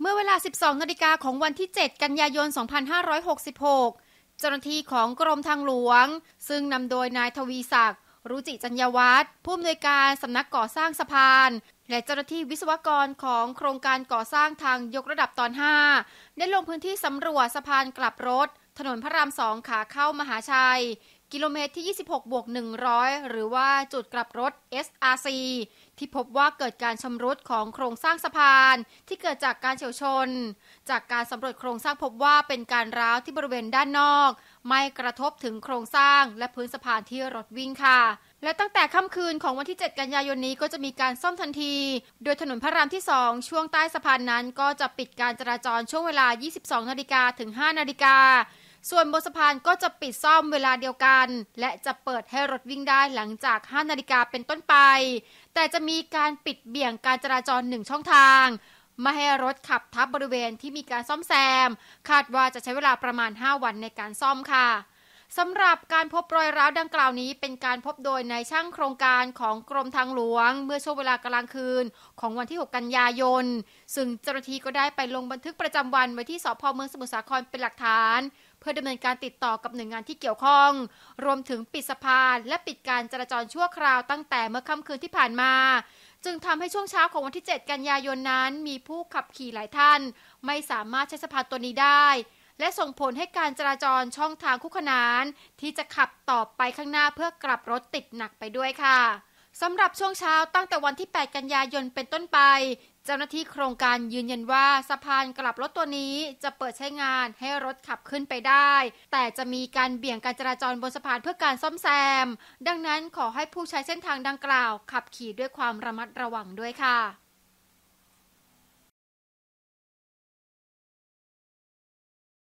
เมื่อเวลา 12 นาฬิกาของวันที่ 7 กันยายน 2566 เจ้าหน้าที่ของกรมทางหลวงซึ่งนำโดยนายทวีศักดิ์ รุจิจัญญวัฒน์ผู้อำนวยการสำนักก่อสร้างสะพานและเจ้าหน้าที่วิศวกรของโครงการก่อสร้างทางยกระดับตอน 5 ได้ลงพื้นที่สำรวจสะพานกลับรถถนนพระราม 2 ขาเข้ามหาชัยกิโลเมตรที่ 26+100 หรือว่าจุดกลับรถ SRC ที่พบว่าเกิดการชำรุดของโครงสร้างสะพานที่เกิดจากการเฉี่ยวชนจากการสำรวจโครงสร้างพบว่าเป็นการร้าวที่บริเวณด้านนอกไม่กระทบถึงโครงสร้างและพื้นสะพานที่รถวิ่งค่ะและตั้งแต่ค่ำคืนของวันที่ 7 กันยายนนี้ก็จะมีการซ่อมทันทีโดยถนนพระรามที่ 2 ช่วงใต้สะพานนั้นก็จะปิดการจราจรช่วงเวลา 22 นาฬิกาถึง 5 นาฬิกาส่วนบนสะพานก็จะปิดซ่อมเวลาเดียวกันและจะเปิดให้รถวิ่งได้หลังจาก 5 นาฬิกาเป็นต้นไปแต่จะมีการปิดเบี่ยงการจราจร1ช่องทางไม่ให้รถขับทับบริเวณที่มีการซ่อมแซมคาดว่าจะใช้เวลาประมาณ 5 วันในการซ่อมค่ะสำหรับการพบรอยร้าวดังกล่าวนี้เป็นการพบโดยนายช่างโครงการของกรมทางหลวงเมื่อช่วงเวลากลางคืนของวันที่ 6 กันยายนซึ่งเจ้าหน้าที่ก็ได้ไปลงบันทึกประจำวันไว้ที่สภ.เมืองสมุทรสาครเป็นหลักฐานเพื่อดำเนินการติดต่อกับหน่วยงานที่เกี่ยวข้องรวมถึงปิดสะพานและปิดการจราจรชั่วคราวตั้งแต่เมื่อค่ำคืนที่ผ่านมาจึงทำให้ช่วงเช้าของวันที่ 7 กันยายนนั้นมีผู้ขับขี่หลายท่านไม่สามารถใช้สะพานตัวนี้ได้และส่งผลให้การจราจรช่องทางคู่ขนานที่จะขับต่อไปข้างหน้าเพื่อกลับรถติดหนักไปด้วยค่ะสำหรับช่วงเช้าตั้งแต่วันที่ 8 กันยายนเป็นต้นไปเจ้าหน้าที่โครงการยืนยันว่าสะพานกลับรถตัวนี้จะเปิดใช้งานให้รถขับขึ้นไปได้แต่จะมีการเบี่ยงการจราจรบนสะพานเพื่อการซ่อมแซมดังนั้นขอให้ผู้ใช้เส้นทางดังกล่าวขับขี่ด้วยความระมัดระวังด้วยค่ะ